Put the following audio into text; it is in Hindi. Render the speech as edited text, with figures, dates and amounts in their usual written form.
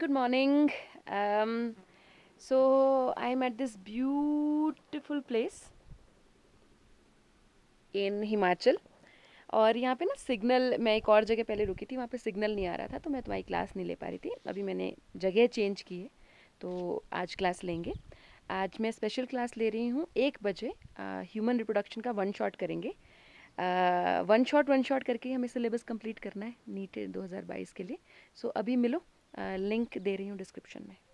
Good morning. So I'm at this beautiful place in Himachal और यहाँ पे ना सिग्नल, मैं एक और जगह पहले रुकी थी, वहाँ पे सिग्नल नहीं आ रहा था तो मैं तुम्हारी क्लास नहीं ले पा रही थी। अभी मैंने जगह चेंज की है तो आज क्लास लेंगे। आज मैं स्पेशल क्लास ले रही हूँ 1 बजे। ह्यूमन रिप्रोडक्शन का वन शॉट करेंगे। वन शॉट करके ही हमें सिलेबस कंप्लीट करना है नीट 2022 के लिए। सो अभी मिलो, लिंक दे रही हूँ डिस्क्रिप्शन में।